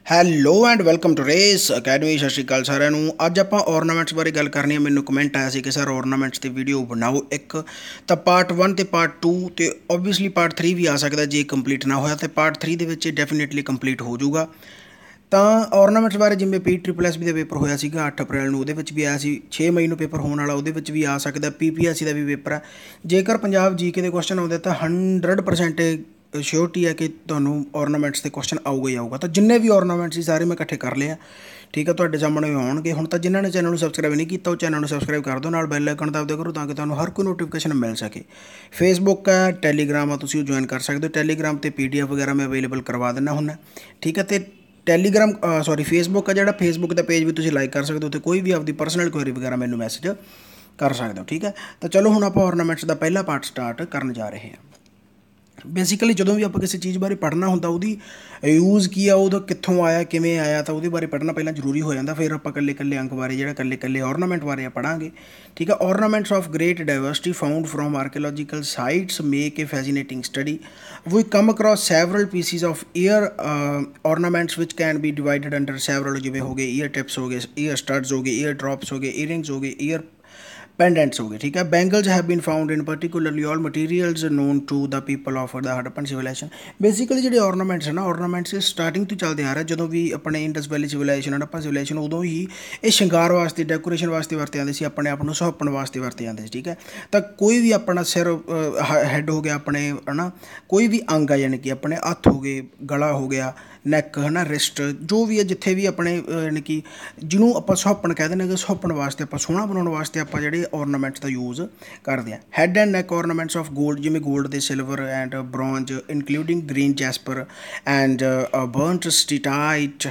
Hello and welcome to race academy. ਸਤਿ ਸ਼੍ਰੀ ਅਕਾਲ ਸਾਰਿਆਂ ਨੂੰ। ਅੱਜ ਆਪਾਂ ਔਰਨਾਮੈਂਟਸ ਬਾਰੇ ਗੱਲ ਕਰਨੀ ਹੈ। ਮੈਨੂੰ ਕਮੈਂਟ ਆਇਆ ਸੀ ਕਿ ਸਰ ਔਰਨਾਮੈਂਟਸ 'ਤੇ ਵੀਡੀਓ ਬਣਾਓ ਇੱਕ, ਤਾਂ ਪਾਰਟ 1 ਅਤੇ ਪਾਰਟ 2 ਅਤੇ ਓਬਵੀਅਸਲੀ ਪਾਰਟ 3 ਵੀ ਆ ਸਕਦਾ ਜੇ ਕੰਪਲੀਟ ਨਾ ਹੋਇਆ, ਅਤੇ ਪਾਰਟ 3 ਦੇ ਵਿੱਚ ਡੈਫੀਨੇਟਲੀ ਕੰਪਲੀਟ ਹੋ ਜਾਊਗਾ। ਤਾਂ ਔਰਨਾਮੈਂਟਸ ਬਾਰੇ ਜਿਵੇਂ PSSB ਦਾ ਪੇਪਰ ਹੋਇਆ ਸੀਗਾ 8 ਅਪ੍ਰੈਲ ਨੂੰ, ਉਹਦੇ ਵਿੱਚ ਵੀ ਆਇਆ ਸੀ। 6 ਮਈ ਨੂੰ ਪੇਪਰ ਹੋਣ ਵਾਲਾ, ਉਹਦੇ ਵਿੱਚ ਵੀ ਆ ਸਕਦਾ। PPSC ਦਾ ਵੀ ਪੇਪਰ ਹੈ। ਜੇਕਰ ਪੰਜਾਬ GK ਦੇ ਕੁਐਸਚਨ ਆਉਂਦੇ ਤਾਂ 100% ਸ਼ਿਓਰਟੀ ਹੈ ਕਿ ਤੁਹਾਨੂੰ ਔਰਨਾਮੈਂਟਸ ਦੇ ਕੁਐਸਚਨ ਆਊਗਾ ਹੀ ਆਊਗਾ। ਤਾਂ ਜਿੰਨੇ ਵੀ ਔਰਨਾਮੈਂਟਸ ਸੀ ਸਾਰੇ ਮੈਂ ਇਕੱਠੇ ਕਰ ਲਿਆ, ਠੀਕ ਹੈ, ਤੁਹਾਡੇ ਸਾਹਮਣੇ ਆਉਣਗੇ ਹੁਣ। ਤਾਂ ਜਿਨ੍ਹਾਂ ਨੇ ਚੈਨਲ ਨੂੰ ਸਬਸਕ੍ਰਾਈਬ ਨਹੀਂ ਕੀਤਾ ਉਹ ਚੈਨਲ ਨੂੰ ਸਬਸਕ੍ਰਾਈਬ ਕਰ ਦਿਓ, ਨਾਲ ਬੈਲ ਆਈਕਨ ਦਬਾ ਦਿਆ ਕਰੋ ਤਾਂ ਕਿ ਤੁਹਾਨੂੰ ਹਰ ਕੋਈ ਨੋਟੀਫਿਕੇਸ਼ਨ ਮਿਲ ਸਕੇ। ਫੇਸਬੁੱਕ ਹੈ, ਟੈਲੀਗ੍ਰਾਮ ਆ, ਤੁਸੀਂ ਉਹ ਜੁਆਇਨ ਕਰ ਸਕਦੇ ਹੋ। ਟੈਲੀਗ੍ਰਾਮ 'ਤੇ PDF ਵਗੈਰਾ ਮੈਂ ਅਵੇਲੇਬਲ ਕਰਵਾ ਦਿੰਦਾ ਹੁੰਦਾ, ਠੀਕ ਹੈ। ਅਤੇ ਟੈਲੀਗ੍ਰਾਮ ਫੇਸਬੁੱਕ ਆ ਜਿਹੜਾ, ਫੇਸਬੁੱਕ ਦਾ ਪੇਜ ਵੀ ਤੁਸੀਂ ਲਾਈਕ ਕਰ ਸਕਦੇ ਹੋ, ਅਤੇ ਕੋਈ ਵੀ ਆਪਦੀ ਪਰਸਨਲ ਕੁਐਰੀ ਵਗੈਰਾ ਮੈਨੂੰ ਮੈਸੇਜ ਕਰ ਸਕਦੇ ਹੋ, ਠੀਕ ਹੈ। ਤਾਂ ਚਲੋ ਹੁਣ ਆਪਾਂ ਔਰਨਾਮੈਂਟਸ ਦਾ ਪਹਿਲਾ ਪਾਰਟ ਸਟਾਰਟ ਕਰਨ ਜਾ ਰਹੇ ਹਾਂ। ਬੇਸਿਕਲੀ ਜਦੋਂ ਵੀ ਆਪਾਂ ਕਿਸੇ ਚੀਜ਼ ਬਾਰੇ ਪੜ੍ਹਨਾ ਹੁੰਦਾ, ਉਹਦੀ ਯੂਜ਼ ਕੀ ਆ, ਉਹਦਾ ਕਿੱਥੋਂ ਆਇਆ, ਕਿਵੇਂ ਆਇਆ, ਤਾਂ ਉਹਦੇ ਬਾਰੇ ਪੜ੍ਹਨਾ ਪਹਿਲਾਂ ਜ਼ਰੂਰੀ ਹੋ ਜਾਂਦਾ। ਫਿਰ ਆਪਾਂ ਇਕੱਲੇ ਅੰਕ ਬਾਰੇ, ਜਿਹੜਾ ਇਕੱਲੇ ਔਰਨਾਮੈਂਟ ਬਾਰੇ ਪੜ੍ਹਾਂਗੇ, ਠੀਕ ਹੈ। Ornaments of great diversity found from archaeological sites make a fascinating study. We come across several pieces of ear ornaments which can be divided under several, ਜਿਵੇਂ ਹੋ ਗਏ ear tips, ਹੋ ਗਏ ear studs, ਹੋ ਗਏ ear drops, ਹੋ ਗਏ earrings, ਹੋ ਗਏ ear pendants, ਹੋ ਗਏ, ਠੀਕ ਹੈ। bangles have been found in particularly all materials known to the people of the Harappan civilization। Basically ਜਿਹੜੇ ਔਰਨਾਮੈਂਟਸ ਹੈ ਨਾ, ਔਰਨਾਮੈਂਟਸ ਸਟਾਰਟਿੰਗ ਤੋਂ ਚੱਲਦੇ ਆ ਰਹੇ। ਜਦੋਂ ਵੀ ਆਪਣੇ Indus valley civilization, Harappa civilization, ਉਦੋਂ ਹੀ ਇਹ ਸ਼ਿੰਗਾਰ ਵਾਸਤੇ, ਡੈਕੋਰੇਸ਼ਨ ਵਾਸਤੇ ਵਰਤੇ ਜਾਂਦੇ ਸੀ, ਆਪਣੇ ਆਪ ਨੂੰ ਸੁਹੱਪਣ ਵਾਸਤੇ ਵਰਤੇ ਜਾਂਦੇ ਸੀ, ਠੀਕ ਹੈ। ਤਾਂ ਕੋਈ ਵੀ ਆਪਣਾ ਸਿਰ, ਹੈੱਡ ਹੋ ਗਿਆ ਆਪਣੇ, ਹੈ ਨਾ, ਕੋਈ ਵੀ ਅੰਗ ਆ, ਯਾਨੀ ਕਿ ਆਪਣੇ ਹੱਥ ਹੋ ਗਏ, ਗਲਾ ਹੋ ਗਿਆ, ਨੈਕ, ਹੈ ਨਾ, ਰਿਸਟ, ਜੋ ਵੀ ਹੈ, ਜਿੱਥੇ ਵੀ ਆਪਣੇ ਯਾਨੀ ਕਿ ਜਿਹਨੂੰ ਆਪਾਂ ਸੁਹੱਪਣ ਕਹਿ ਦਿੰਦੇ, ਸੁਹੱਪਣ ਵਾਸਤੇ, ਆਪਾਂ ਸੋਹਣਾ ਬਣਾਉਣ ਵਾਸਤੇ ਆਪਾਂ ਜਿਹੜੇ ਔਰਨਾਮੈਂਟਸ ਦਾ ਯੂਜ਼ ਕਰਦੇ ਹਾਂ। Head and neck ornaments of gold, ਜਿਵੇਂ ਗੋਲਡ ਦੇ, silver and bronze, including green jasper and burnt steatite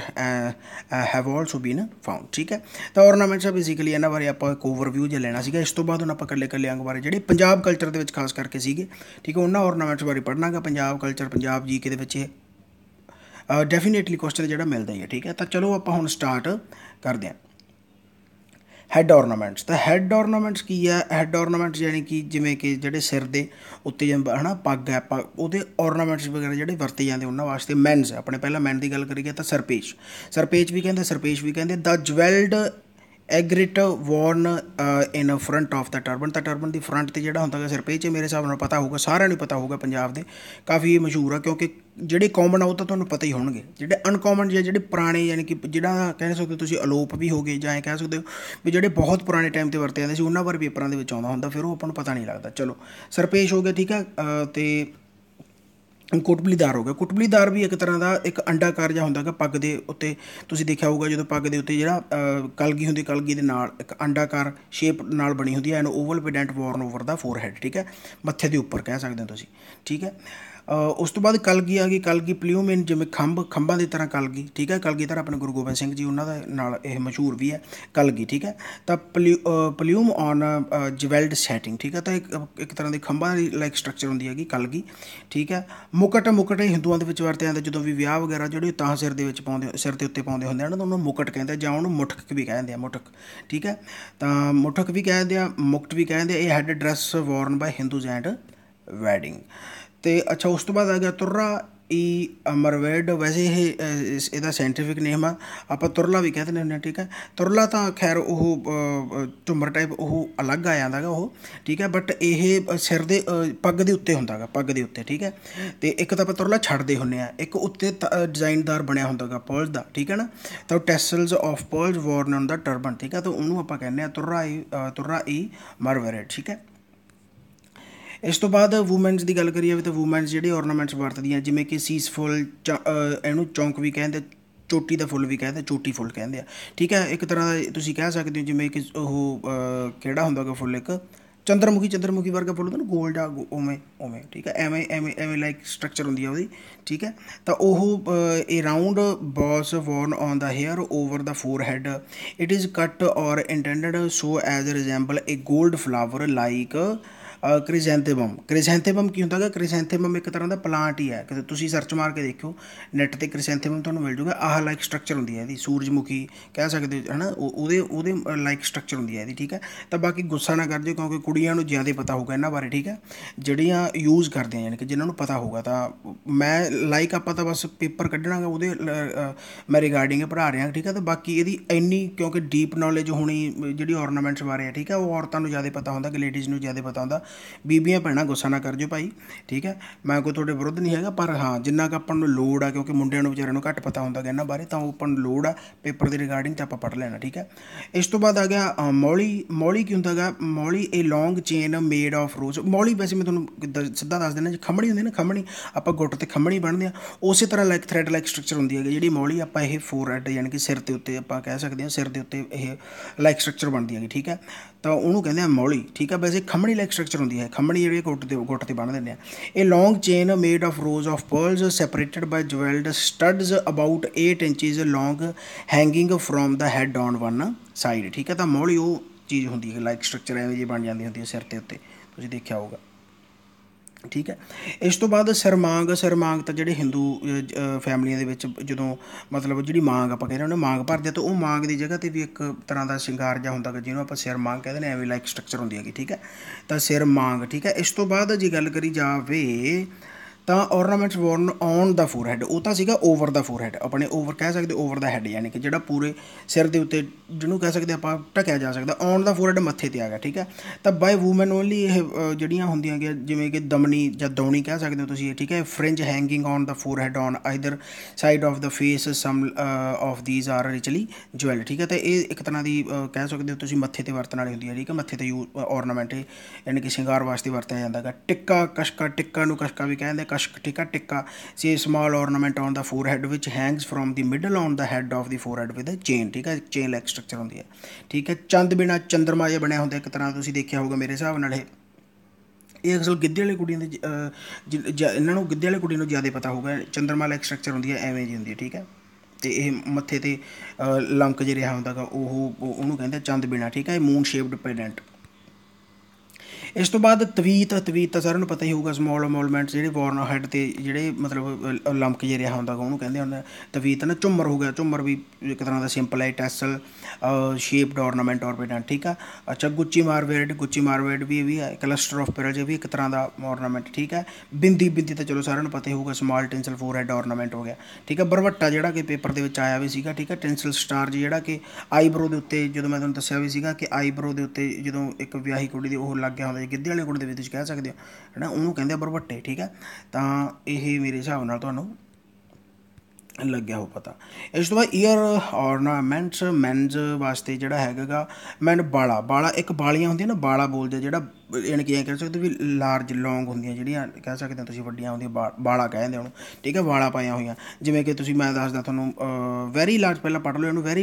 have also been found, ਠੀਕ ਹੈ। ਤਾਂ ਔਰਨਾਮੈਂਟਸ ਆ ਬੇਸਿਕਲੀ ਇਹਨਾਂ ਬਾਰੇ ਆਪਾਂ ਇੱਕ ਓਵਰਵਿਊ ਜਿਹਾ ਲੈਣਾ ਸੀਗਾ। ਇਸ ਤੋਂ ਬਾਅਦ ਹੁਣ ਆਪਾਂ ਇਕੱਲੇ ਅੰਗ ਬਾਰੇ, ਜਿਹੜੇ ਪੰਜਾਬ ਕਲਚਰ ਦੇ ਵਿੱਚ ਖਾਸ ਕਰਕੇ ਸੀਗੇ, ਠੀਕ ਹੈ, ਉਹਨਾਂ ਔਰਨਾਮੈਂਟਸ ਬਾਰੇ ਪੜ੍ਹਨਾਗਾ। ਪੰਜਾਬ ਕਲਚਰ, ਪੰਜਾਬ GK ਦੇ ਵਿੱਚ ਇਹ ਡੈਫੀਨੇਟਲੀ ਕੁਐਸਚਨ ਜਿਹੜਾ ਮਿਲਦਾ ਹੀ ਹੈ, ਠੀਕ ਹੈ। ਤਾਂ ਚਲੋ ਆਪਾਂ ਹੁਣ ਸਟਾਰਟ ਕਰਦੇ ਹਾਂ। Head ornaments. ਤਾਂ ਹੈੱਡ ਔਰਨਾਮੈਂਟਸ ਕੀ ਆ? ਹੈੱਡ ਔਰਨਾਮੈਂਟਸ ਯਾਨੀ ਕਿ ਜਿਵੇਂ ਕਿ ਜਿਹੜੇ ਸਿਰ ਦੇ ਉੱਤੇ, ਹੈ ਨਾ, ਪੱਗ ਹੈ, ਉਹਦੇ ਔਰਨਾਮੈਂਟਸ ਵਗੈਰਾ ਜਿਹੜੇ ਵਰਤੇ ਜਾਂਦੇ ਉਹਨਾਂ ਵਾਸਤੇ। ਮੈਨਸ, ਆਪਣੇ ਪਹਿਲਾਂ ਮੈਨ ਦੀ ਗੱਲ ਕਰੀਏ ਤਾਂ ਸਰਪੇਚ ਵੀ ਕਹਿੰਦੇ ਦਾ jewelled aigrette worn in front of the turban. ਤਾਂ ਟਰਬਨ ਦੀ ਫਰੰਟ 'ਤੇ ਜਿਹੜਾ ਹੁੰਦਾ ਗਾ ਸਰਪੇਚ, ਮੇਰੇ ਹਿਸਾਬ ਨਾਲ ਪਤਾ ਹੋਊਗਾ, ਸਾਰਿਆਂ ਨੂੰ ਪਤਾ ਹੋਊਗਾ। ਪੰਜਾਬ ਦੇ ਕਾਫੀ ਮਸ਼ਹੂਰ ਆ, ਕਿਉਂਕਿ ਜਿਹੜੇ ਕਾਮਨ ਆ ਉਹ ਤਾਂ ਤੁਹਾਨੂੰ ਪਤਾ ਹੀ ਹੋਣਗੇ। ਜਿਹੜੇ ਅਨਕਾਮਨ ਜਾਂ ਜਿਹੜੇ ਪੁਰਾਣੇ, ਯਾਨੀ ਕਿ ਜਿਹੜਾ ਕਹਿ ਸਕਦੇ ਹੋ ਤੁਸੀਂ ਅਲੋਪ ਵੀ ਹੋ ਗਏ, ਜਾਂ ਇਹ ਕਹਿ ਸਕਦੇ ਹੋ ਵੀ ਜਿਹੜੇ ਬਹੁਤ ਪੁਰਾਣੇ ਟਾਈਮ 'ਤੇ ਵਰਤੇ ਜਾਂਦੇ ਸੀ, ਉਹਨਾਂ ਬਾਰੇ ਪੇਪਰਾਂ ਦੇ ਵਿੱਚ ਆਉਂਦਾ ਹੁੰਦਾ, ਫਿਰ ਉਹ ਆਪਾਂ ਨੂੰ ਪਤਾ ਨਹੀਂ ਲੱਗਦਾ। ਚਲੋ, ਸਰਪੇਸ਼ ਹੋ ਗਿਆ, ਠੀਕ ਹੈ। ਅਤੇ ਕੁਟਬਲੀਦਾਰ ਹੋ ਗਿਆ। ਕੁਟਬਲੀਦਾਰ ਵੀ ਇੱਕ ਤਰ੍ਹਾਂ ਦਾ ਇੱਕ ਅੰਡਾਕਾਰ ਜਿਹਾ ਹੁੰਦਾ ਗਾ ਪੱਗ ਦੇ ਉੱਤੇ। ਤੁਸੀਂ ਦੇਖਿਆ ਹੋਊਗਾ ਜਦੋਂ ਪੱਗ ਦੇ ਉੱਤੇ ਜਿਹੜਾ ਕਲਗੀ ਹੁੰਦੀ, ਕਲਗੀ ਦੇ ਨਾਲ ਇੱਕ ਅੰਡਾਕਾਰ ਸ਼ੇਪ ਨਾਲ ਬਣੀ ਹੁੰਦੀ ਹੈ, and oval pendant worn over the forehead, ਠੀਕ ਹੈ, ਮੱਥੇ ਦੇ ਉੱਪਰ ਕਹਿ ਸਕਦੇ ਹੋ ਤੁਸੀਂ, ਠੀਕ ਹੈ। ਉਸ ਤੋਂ ਬਾਅਦ ਕਲਗੀ ਆ ਗਈ। ਕਲਗੀ ਪਲਿਊਮਿਨ, ਜਿਵੇਂ ਖੰਭਾਂ ਦੀ ਤਰ੍ਹਾਂ ਕਲਗੀ, ਠੀਕ ਹੈ। ਕਲਗੀਧਰ ਆਪਣੇ ਗੁਰੂ ਗੋਬਿੰਦ ਸਿੰਘ ਜੀ, ਉਹਨਾਂ ਦੇ ਨਾਲ ਇਹ ਮਸ਼ਹੂਰ ਵੀ ਹੈ ਕਲਗੀ, ਠੀਕ ਹੈ। ਤਾਂ ਪਲਿਊਮ ਔਨ ਜਵੈਲਡ ਸੈਟਿੰਗ, ਠੀਕ ਹੈ। ਤਾਂ ਇੱਕ ਤਰ੍ਹਾਂ ਦੀ ਖੰਭਾਂ ਦੀ ਲਾਈਕ ਸਟਰਕਚਰ ਹੁੰਦੀ ਹੈਗੀ ਕਲਗੀ, ਠੀਕ ਹੈ। ਮੁਕਟ ਹਿੰਦੂਆਂ ਦੇ ਵਿੱਚ ਵਰਤੇ ਜਾਂਦੇ ਜਦੋਂ ਵੀ ਵਿਆਹ ਵਗੈਰਾ ਜਿਹੜੇ ਤਾਂ ਸਿਰ ਦੇ ਵਿੱਚ ਪਾਉਂਦੇ, ਸਿਰ ਦੇ ਉੱਤੇ ਪਾਉਂਦੇ ਹੁੰਦੇ ਹਨ, ਤਾਂ ਉਹਨੂੰ ਮੁਕਟ ਕਹਿੰਦੇ, ਜਾਂ ਉਹਨੂੰ ਮੁੱਠਕ ਵੀ ਕਹਿੰਦੇ ਆ, ਮੁੱਠਕ, ਠੀਕ ਹੈ। ਤਾਂ ਮੁੱਠਕ ਵੀ ਕਹਿੰਦੇ ਆ, ਮੁਕਟ ਵੀ ਕਹਿੰਦੇ ਆ। ਇਹ head dress worn by Hindus and wedding. ਅਤੇ ਅੱਛਾ, ਉਸ ਤੋਂ ਬਾਅਦ ਆ ਗਿਆ ਤੁਰਲਾ ਈ ਮਰਵੇਡ। ਵੈਸੇ ਇਹ ਇਹਦਾ ਸਾਇੰਟੀਫਿਕ ਨੇਮ ਆ, ਆਪਾਂ ਤੁਰਲਾ ਵੀ ਕਹਿ ਦਿੰਦੇ ਹੁੰਦੇ ਹਾਂ, ਠੀਕ ਹੈ। ਤੁਰਲਾ ਤਾਂ ਖੈਰ ਉਹ ਝੁੰਮਰ ਟਾਈਪ ਉਹ ਅਲੱਗ ਆ ਜਾਂਦਾ ਗਾ ਉਹ, ਠੀਕ ਹੈ। ਬਟ ਇਹ ਸਿਰ ਦੇ ਪੱਗ ਦੇ ਉੱਤੇ ਹੁੰਦਾ ਗਾ, ਪੱਗ ਦੇ ਉੱਤੇ, ਠੀਕ ਹੈ। ਅਤੇ ਇੱਕ ਤਾਂ ਆਪਾਂ ਤੁਰਲਾ ਛੱਡਦੇ ਹੁੰਦੇ ਹਾਂ, ਇੱਕ ਉੱਤੇ ਡਿਜ਼ਾਈਨਦਾਰ ਬਣਿਆ ਹੁੰਦਾ ਗਾ ਪਰਲਸ ਦਾ, ਠੀਕ ਹੈ ਨਾ। ਤਾਂ ਉਹ tassels of pearls worn on the turban, ਠੀਕ ਹੈ। ਤਾਂ ਉਹਨੂੰ ਆਪਾਂ ਕਹਿੰਦੇ ਹਾਂ ਤੁਰਲਾ ਈ ਮਰਵੇਡ, ਠੀਕ ਹੈ। ਇਸ ਤੋਂ ਬਾਅਦ ਵੂਮੈਨਸ ਦੀ ਗੱਲ ਕਰੀਏ ਤਾਂ ਵੂਮੈਨਸ ਜਿਹੜੇ ਔਰਨਾਮੈਂਟਸ ਵਰਤਦੀਆਂ, ਜਿਵੇਂ ਕਿ ਸੀਸ ਫੁੱਲ, ਇਹਨੂੰ ਚੌਂਕ ਵੀ ਕਹਿੰਦੇ, ਚੋਟੀ ਦਾ ਫੁੱਲ ਵੀ ਕਹਿੰਦੇ, ਚੋਟੀ ਫੁੱਲ ਕਹਿੰਦੇ ਆ, ਠੀਕ ਹੈ। ਇੱਕ ਤਰ੍ਹਾਂ ਦਾ ਤੁਸੀਂ ਕਹਿ ਸਕਦੇ ਹੋ ਜਿਵੇਂ ਕਿ ਉਹ ਕਿਹੜਾ ਹੁੰਦਾ ਗਾ ਫੁੱਲ, ਇੱਕ ਚੰਦਰਮੁਖੀ ਵਰਗਾ ਫੁੱਲ ਹੁੰਦਾ ਨਾ, ਗੋਲ ਜਾਂ ਉਵੇਂ, ਠੀਕ ਹੈ। ਐਵੇਂ ਲਾਈਕ ਸਟਰਕਚਰ ਹੁੰਦੀ ਆ ਉਹਦੀ, ਠੀਕ ਹੈ। ਤਾਂ ਉਹ ਇਹ round boss worn on the hair over the forehead. It is cut or intended so as resemble a gold flower like chrysanthemum ਕੀ ਹੁੰਦਾ ਗਾ? ਕ੍ਰਿਸੈਂਥੇਮਮ ਇੱਕ ਤਰ੍ਹਾਂ ਦਾ ਪਲਾਂਟ ਹੀ ਹੈ, ਕਿ ਤੁਸੀਂ ਸਰਚ ਮਾਰ ਕੇ ਦੇਖਿਓ ਨੈੱਟ 'ਤੇ, ਕ੍ਰਿਸੈਂਥੇਮਮ ਤੁਹਾਨੂੰ ਮਿਲ ਜੂਗਾ। ਆਹ ਲਾਈਕ ਸਟਰਕਚਰ ਹੁੰਦੀ ਹੈ ਇਹਦੀ, ਸੂਰਜਮੁਖੀ ਕਹਿ ਸਕਦੇ ਹੋ ਹੈ ਨਾ, ਉਹਦੇ ਲਾਈਕ ਸਟਰਕਚਰ ਹੁੰਦੀ ਹੈ ਇਹਦੀ, ਠੀਕ ਹੈ। ਤਾਂ ਬਾਕੀ ਗੁੱਸਾ ਨਾ ਕਰ ਦਿਓ, ਕਿਉਂਕਿ ਕੁੜੀਆਂ ਨੂੰ ਜ਼ਿਆਦਾ ਪਤਾ ਹੋਊਗਾ ਇਹਨਾਂ ਬਾਰੇ, ਠੀਕ ਹੈ, ਜਿਹੜੀਆਂ ਯੂਜ਼ ਕਰਦੀਆਂ ਯਾਨੀ ਕਿ ਜਿਨ੍ਹਾਂ ਨੂੰ ਪਤਾ ਹੋਊਗਾ। ਤਾਂ ਮੈਂ ਲਾਈਕ ਆਪਾਂ ਤਾਂ ਬਸ ਪੇਪਰ ਕੱਢਣਾ ਗਾ ਉਹਦੇ ਮੈਂ ਰਿਗਾਰਡਿੰਗ ਪੜ੍ਹਾ ਰਿਹਾ, ਠੀਕ ਹੈ। ਤਾਂ ਬਾਕੀ ਇਹਦੀ ਇੰਨੀ ਕਿਉਂਕਿ ਡੀਪ ਨੌਲੇਜ ਹੋਣੀ ਜਿਹੜੀ ਔਰਨਾਮੈਂਟਸ ਬਾਰੇ ਹੈ, ਠੀਕ ਹੈ, ਉਹ ਔਰਤਾਂ ਨੂੰ ਜ਼ਿਆਦਾ ਪਤਾ ਹੁੰਦਾ ਕਿ ਲੇਡੀਜ਼ ਨੂੰ ਜ਼ਿਆਦਾ ਪਤਾ ਹੁੰਦਾ। ਬੀਬੀਆਂ ਭੈਣਾਂ ਗੁੱਸਾ ਨਾ ਕਰ ਜਾਓ ਭਾਈ, ਠੀਕ ਹੈ, ਮੈਂ ਕੋਈ ਤੁਹਾਡੇ ਵਿਰੁੱਧ ਨਹੀਂ ਹੈਗਾ, ਪਰ ਹਾਂ ਜਿੰਨਾ ਕੁ ਆਪਾਂ ਨੂੰ ਲੋੜ ਆ, ਕਿਉਂਕਿ ਮੁੰਡਿਆਂ ਨੂੰ ਵਿਚਾਰਿਆਂ ਨੂੰ ਘੱਟ ਪਤਾ ਹੁੰਦਾ ਇਹਨਾਂ ਬਾਰੇ, ਤਾਂ ਉਹ ਆਪਾਂ ਨੂੰ ਲੋੜ ਆ ਪੇਪਰ ਦੇ ਰਿਗਾਰਡਿੰਗ ਤਾਂ ਆਪਾਂ ਪੜ੍ਹ ਲੈਣਾ, ਠੀਕ ਹੈ। ਇਸ ਤੋਂ ਬਾਅਦ ਆ ਗਿਆ ਮੌਲੀ। ਮੌਲੀ ਕੀ ਹੁੰਦਾ ਗਾ? Mauli a long chain made of rows. ਮੌਲੀ ਵੈਸੇ ਮੈਂ ਤੁਹਾਨੂੰ ਸਿੱਧਾ ਦੱਸ ਦਿੰਦਾ, ਜੀ ਖੰਮਣੀ ਹੁੰਦੀ ਨਾ, ਖੰਮਣੀ ਆਪਾਂ ਗੁੱਟ 'ਤੇ ਖੰਮਣੀ ਬਣਦੇ ਹਾਂ, ਉਸੇ ਤਰ੍ਹਾਂ ਲਾਈਕ ਥਰੈਡ ਲਾਈਕ ਸਟਰਕਚਰ ਹੁੰਦੀ ਹੈਗੀ ਜਿਹੜੀ ਮੌਲੀ। ਆਪਾਂ ਇਹ ਫੋਰਹੈਡ ਯਾਨੀ ਕਿ ਸਿਰ ਦੇ ਉੱਤੇ ਆਪਾਂ ਕਹਿ ਸਕਦੇ ਹਾਂ, ਸਿਰ ਦੇ ਉੱਤੇ ਇਹ ਲਾਈਕ ਸਟਰਕਚਰ ਬਣਦੀ ਹੈਗੀ, ਠੀਕ ਹੈ। ਤਾਂ ਉਹਨੂੰ ਕਹਿੰਦੇ ਆ ਮੌਲੀ, ਠੀਕ ਹੈ। ਵੈਸੇ ਖੰਮਣੀ ਲਾਈਕ ਸਟਰਕਚਰ ਹੁੰਦੀ ਹੈ, ਖੰਮਣੀ ਜਿਹੜੀ ਗੁੱਟ 'ਤੇ ਬੰਨ੍ਹ ਦਿੰਦੇ ਆ। ਇਹ long chain made of rows of pearls separated by jewelled studs about 8 inches long hanging from the head on one side, ਠੀਕ ਹੈ। ਤਾਂ ਮੌਲੀ ਉਹ ਚੀਜ਼ ਹੁੰਦੀ ਹੈ ਲਾਈਕ ਸਟਰਕਚਰ ਐਵੇਂ ਜਿਹੀ ਬਣ ਜਾਂਦੀ ਹੁੰਦੀ ਹੈ ਸਿਰ ਦੇ ਉੱਤੇ, ਤੁਸੀਂ ਦੇਖਿਆ ਹੋਊਗਾ, ਠੀਕ ਹੈ। ਇਸ ਤੋਂ ਬਾਅਦ ਸਿਰਮਾਂਗ। ਸਿਰਮਾਂਗ ਤਾਂ ਜਿਹੜੇ ਹਿੰਦੂ ਫੈਮਲੀਆਂ ਦੇ ਵਿੱਚ ਜਦੋਂ ਮਤਲਬ ਜਿਹੜੀ ਮਾਂਗ ਆਪਾਂ ਕਹਿੰਦੇ ਉਹਨੇ ਮਾਂਗ ਭਰਦੇ ਆ, ਤਾਂ ਉਹ ਮਾਂਗ ਦੀ ਜਗ੍ਹਾ 'ਤੇ ਵੀ ਇੱਕ ਤਰ੍ਹਾਂ ਦਾ ਸ਼ਿੰਗਾਰ ਜਿਹਾ ਹੁੰਦਾ ਗਾ, ਜਿਹਨੂੰ ਆਪਾਂ ਸਿਰਮਾਂਗ ਕਹਿੰਦੇ ਨੇ, ਐਵੇਂ ਲਾਈਕ ਸਟਰਕਚਰ ਹੁੰਦੀ ਹੈਗੀ, ਠੀਕ ਹੈ। ਤਾਂ ਸਿਰਮਾਂਗ, ਠੀਕ ਹੈ। ਇਸ ਤੋਂ ਬਾਅਦ ਜੇ ਗੱਲ ਕਰੀ ਜਾਵੇ ਤਾਂ ਔਰਨਾਮੈਂਟਸ ਵੋਰਨ ਔਨ ਦਾ ਫੋਰਹੈਡ, ਉਹ ਤਾਂ ਸੀਗਾ ਓਵਰ ਦਾ ਫੋਰਹੈਡ, ਆਪਣੇ ਓਵਰ ਕਹਿ ਸਕਦੇ, ਓਵਰ ਦਾ ਹੈਡ ਯਾਨੀ ਕਿ ਜਿਹੜਾ ਪੂਰੇ ਸਿਰ ਦੇ ਉੱਤੇ ਜਿਹਨੂੰ ਕਹਿ ਸਕਦੇ ਆਪਾਂ ਢਕਿਆ ਜਾ ਸਕਦਾ। ਔਨ ਦਾ ਫੋਰਹੈਡ ਮੱਥੇ 'ਤੇ ਆ ਗਿਆ, ਠੀਕ ਹੈ। ਤਾਂ ਬਾਏ ਵੂਮੈਨ ਓਨਲੀ ਇਹ ਜਿਹੜੀਆਂ ਹੁੰਦੀਆਂ ਗੀਆਂ ਜਿਵੇਂ ਕਿ ਦਮਨੀ ਜਾਂ ਦੌਣੀ ਕਹਿ ਸਕਦੇ ਹੋ ਤੁਸੀਂ, ਠੀਕ ਹੈ। Fringe hanging on the forehead on either side of the face, some of these are richly jewel, ਠੀਕ ਹੈ। ਤਾਂ ਇਹ ਇੱਕ ਤਰ੍ਹਾਂ ਦੀ ਕਹਿ ਸਕਦੇ ਹੋ ਤੁਸੀਂ ਮੱਥੇ 'ਤੇ ਵਰਤਣ ਵਾਲੀ ਹੁੰਦੀ ਹੈ, ਠੀਕ ਹੈ। ਮੱਥੇ 'ਤੇ ਔਰਨਾਮੈਂਟ ਯਾਨੀ ਕਿ ਸ਼ਿੰਗਾਰ ਵਾਸਤੇ ਵਰਤਿਆ ਜਾਂਦਾ ਗਾ। ਟਿੱਕਾ ਕਸ਼ਕਾ, ਟਿੱਕਾ ਨੂੰ ਕਸ਼ਕਾ ਵੀ ਕਹਿੰਦੇ, ਕਸ਼ਕ, ਠੀਕ ਹੈ। ਟਿੱਕਾ ਸੇ small ornament on the forehead which hangs from the middle on the head of the forehead with chain, ਠੀਕ ਹੈ। ਚੇਨ ਲਾਈਕ ਸਟਰਕਚਰ ਹੁੰਦੀ ਹੈ, ਠੀਕ ਹੈ। ਚੰਦ ਬਿਨਾ ਚੰਦਰਮਾ ਜਿਹਾ ਬਣਿਆ ਹੁੰਦਾ ਇੱਕ ਤਰ੍ਹਾਂ, ਤੁਸੀਂ ਦੇਖਿਆ ਹੋਊਗਾ ਮੇਰੇ ਹਿਸਾਬ ਨਾਲ। ਇਹ ਅਕਸਰ ਗਿੱਧੇ ਵਾਲੀ ਕੁੜੀਆਂ ਦੇ ਇਹਨਾਂ ਨੂੰ ਗਿੱਧੇ ਵਾਲੀ ਕੁੜੀ ਨੂੰ ਜ਼ਿਆਦਾ ਪਤਾ ਹੋਊਗਾ। ਚੰਦਰਮਾ ਲਾਈਕ ਸਟਰਕਚਰ ਹੁੰਦੀ ਹੈ, ਐਵੇਂ ਜਿਹੀ ਹੁੰਦੀ ਹੈ, ਠੀਕ ਹੈ। ਅਤੇ ਇਹ ਮੱਥੇ 'ਤੇ ਲੰਕ ਜੇ ਰਿਹਾ ਹੁੰਦਾ ਗਾ, ਉਹਨੂੰ ਕਹਿੰਦੇ ਚੰਦ ਬਿਨਾ, ਠੀਕ ਹੈ। ਇਹ ਮੂਨ ਸ਼ੇਪਡ ਪੈਂਡੈਂਟ। ਇਸ ਤੋਂ ਬਾਅਦ ਤਵੀਤ। ਤਵੀਤ ਤਾਂ ਸਾਰਿਆਂ ਨੂੰ ਪਤਾ ਹੀ ਹੋਊਗਾ, ਸਮੋਲ ਮੋਲਮੈਂਟਸ ਜਿਹੜੇ ਵੋਰਨ ਹੈਡ 'ਤੇ ਜਿਹੜੇ ਮਤਲਬ ਲੰਕ ਜੇ ਰਿਹਾ ਹੁੰਦਾ ਗਾ, ਉਹਨੂੰ ਕਹਿੰਦੇ ਹੁੰਦੇ ਤਵੀਤ ਨਾ। ਝੁੰਮਰ ਹੋ ਗਿਆ, ਝੁੰਮਰ ਵੀ ਇੱਕ ਤਰ੍ਹਾਂ ਦਾ ਸਿੰਪਲ ਹੈ, ਟੈਸਲ ਸ਼ੇਪਡ ਔਰਨਾਮੈਂਟ ਔਰ ਪੈਂਡੈਂਟ, ਠੀਕ ਆ। ਅੱਛਾ, ਗੁੱਚੀ ਮਾਰਵੇਡ। ਗੁੱਚੀ ਮਾਰਵੇਡ ਵੀ ਹੈ, ਕਲਸਟਰ ਆਫ ਪਿਰਲਸ, ਇਹ ਵੀ ਇੱਕ ਤਰ੍ਹਾਂ ਦਾ ਔਰਨਾਮੈਂਟ, ਠੀਕ ਹੈ। ਬਿੰਦੀ। ਬਿੰਦੀ ਤਾਂ ਚਲੋ ਸਾਰਿਆਂ ਨੂੰ ਪਤਾ ਹੀ ਹੋਊਗਾ, ਸਮਾਲ ਟੈਂਸਲ ਫੋਰਹੈਡ ਔਰਨਾਮੈਂਟ ਹੋ ਗਿਆ, ਠੀਕ ਹੈ। ਬਰਵੱਟਾ ਜਿਹੜਾ ਕਿ ਪੇਪਰ ਦੇ ਵਿੱਚ ਆਇਆ ਵੀ ਸੀਗਾ, ਠੀਕ ਹੈ। ਟੈਂਸਲ ਸਟਾਰ ਜਿਹੜਾ ਕਿ ਆਈਬਰੋ ਦੇ ਉੱਤੇ, ਜਦੋਂ ਮੈਂ ਤੁਹਾਨੂੰ ਦੱਸਿਆ ਵੀ ਸੀਗਾ ਕਿ ਆਈਬਰੋ ਦੇ ਉੱਤੇ ਜਦੋਂ ਇੱਕ ਵਿਆਹੀ ਕੁੜੀ ਦੀ ਉਹ ਲੱਗ ਗਿਆ ਹੁੰਦਾ, ਗਿੱਧੇ ਵਾਲੀ ਕੁੜੀ ਦੇ ਵਿੱਚ ਤੁਸੀਂ ਕਹਿ ਸਕਦੇ ਹੋ, ਹੈ ਨਾ, ਉਹਨੂੰ ਕਹਿੰਦੇ ਆ ਬਰਵੱਟੇ, ਠੀਕ ਹੈ। ਤਾਂ ਇਹ ਮੇਰੇ ਹਿਸਾਬ ਨਾਲ ਤੁਹਾਨੂੰ ਲੱਗਿਆ ਹੋ ਪਤਾ। ਇਸ ਤੋਂ ਬਾਅਦ ਈਅਰ ਔਰਨਾਮੈਂਟਸ ਮੈਨਜ਼ ਵਾਸਤੇ ਜਿਹੜਾ ਹੈਗਾ ਗਾ, ਮੈਨ ਬਾਲਾ। ਬਾਲਾ ਇੱਕ ਬਾਲੀਆਂ ਹੁੰਦੀਆਂ ਨਾ, ਬਾਲਾ ਬੋਲਦੇ ਜਿਹੜਾ ਯਾਨੀ ਕਿ ਐਂ ਕਹਿ ਸਕਦੇ ਵੀ ਲਾਰਜ ਲੌਂਗ ਹੁੰਦੀਆਂ ਜਿਹੜੀਆਂ ਕਹਿ ਸਕਦੇ ਹੋ ਤੁਸੀਂ, ਵੱਡੀਆਂ ਹੁੰਦੀਆਂ, ਬਾਲਾ ਕਹਿੰਦੇ ਉਹਨੂੰ, ਠੀਕ ਹੈ। ਵਾਲਾ ਪਾਈਆਂ ਹੋਈਆਂ, ਜਿਵੇਂ ਕਿ ਤੁਸੀਂ ਮੈਂ ਦੱਸਦਾ ਤੁਹਾਨੂੰ ਵੈਰੀ ਲਾਰਜ, ਪਹਿਲਾਂ ਪੜ੍ਹ ਲਓ ਇਹਨੂੰ। Very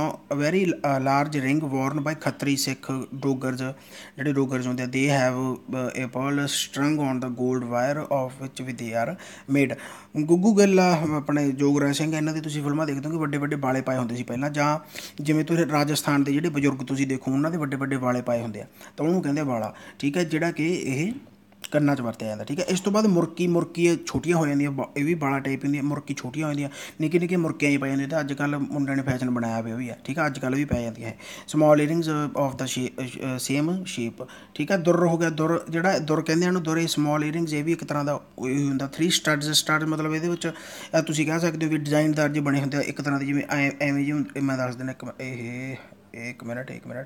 large ring worn by Khatri Sikh Dogras, ਜਿਹੜੇ ਡੋਗਰਜ਼ ਹੁੰਦੇ ਆ, they have a pearl strung on the gold wire of which ਵੀ ਦੇ ਆਰ ਮੇਡ। ਗੁੱਗੂ ਗਿੱਲ ਆ ਆਪਣੇ, ਜੋਗਰਾਜ ਸਿੰਘ, ਇਹਨਾਂ ਦੀ ਤੁਸੀਂ ਫਿਲਮਾਂ ਦੇਖਦੇ ਹੋ ਕਿ ਵੱਡੇ ਵੱਡੇ ਵਾਲੇ ਪਾਏ ਹੁੰਦੇ ਸੀ ਪਹਿਲਾਂ, ਜਾਂ ਜਿਵੇਂ ਤੁਸੀਂ ਰਾਜਸਥਾਨ ਦੇ ਜਿਹੜੇ ਬਜ਼ੁਰਗ ਤੁਸੀਂ ਦੇਖੋ ਉਹਨਾਂ ਦੇ ਵੱਡੇ ਵੱਡੇ ਵਾਲੇ ਪਾਏ ਹੁੰਦੇ ਆ, ਤਾਂ ਉਹਨੂੰ ਕਹਿੰਦੇ ਵਾਲਾ, ਠੀਕ ਹੈ, ਜਿਹੜਾ ਕਿ ਇਹ ਕੰਨਾਂ 'ਚ ਵਰਤਿਆ ਜਾਂਦਾ, ਠੀਕ ਹੈ। ਇਸ ਤੋਂ ਬਾਅਦ ਮੁਰਕੀ। ਮੁਰਕੀ ਇਹ ਛੋਟੀਆਂ ਹੋ ਜਾਂਦੀਆਂ, ਇਹ ਵੀ ਬਾਲਾ ਟਾਈਪ ਹੁੰਦੀਆਂ। ਮੁਰਕੀ ਛੋਟੀਆਂ ਹੋ ਜਾਂਦੀਆਂ, ਨਿੱਕੀਆਂ ਨਿੱਕੀਆਂ ਮੁਰਕੀਆਂ ਹੀ ਪੈ ਜਾਂਦੀਆਂ, ਅਤੇ ਅੱਜ ਕੱਲ੍ਹ ਮੁੰਡਿਆਂ ਨੇ ਫੈਸ਼ਨ ਬਣਾਇਆ ਪਿਆ ਵੀ ਆ, ਠੀਕ ਹੈ। ਅੱਜ ਕੱਲ੍ਹ ਵੀ ਪੈ ਜਾਂਦੀਆਂ ਹੈ। Small earrings of the same shape, ਠੀਕ ਹੈ। ਦੁਰ ਹੋ ਗਿਆ। ਦੁਰ ਜਿਹੜਾ ਦੁਰ ਕਹਿੰਦੇ ਹਨ ਦੁਰ, ਇਹ ਸਮੋਲ ਈਅਰਿੰਗਸ, ਇਹ ਵੀ ਇੱਕ ਤਰ੍ਹਾਂ ਦਾ ਇਹ ਹੁੰਦਾ। 3 ਸਟੱਡਸ। ਸਟੱਡ ਮਤਲਬ ਇਹਦੇ ਵਿੱਚ ਤੁਸੀਂ ਕਹਿ ਸਕਦੇ ਹੋ ਵੀ ਡਿਜ਼ਾਈਨਦਾਰ ਜੇ ਬਣੇ ਹੁੰਦੇ ਆ ਇੱਕ ਤਰ੍ਹਾਂ ਦੇ, ਜਿਵੇਂ ਐਵੇਂ ਜਿਹੇ ਮੈਂ ਦੱਸ ਦਿੰਦਾ ਇੱਕ ਮਿੰਟ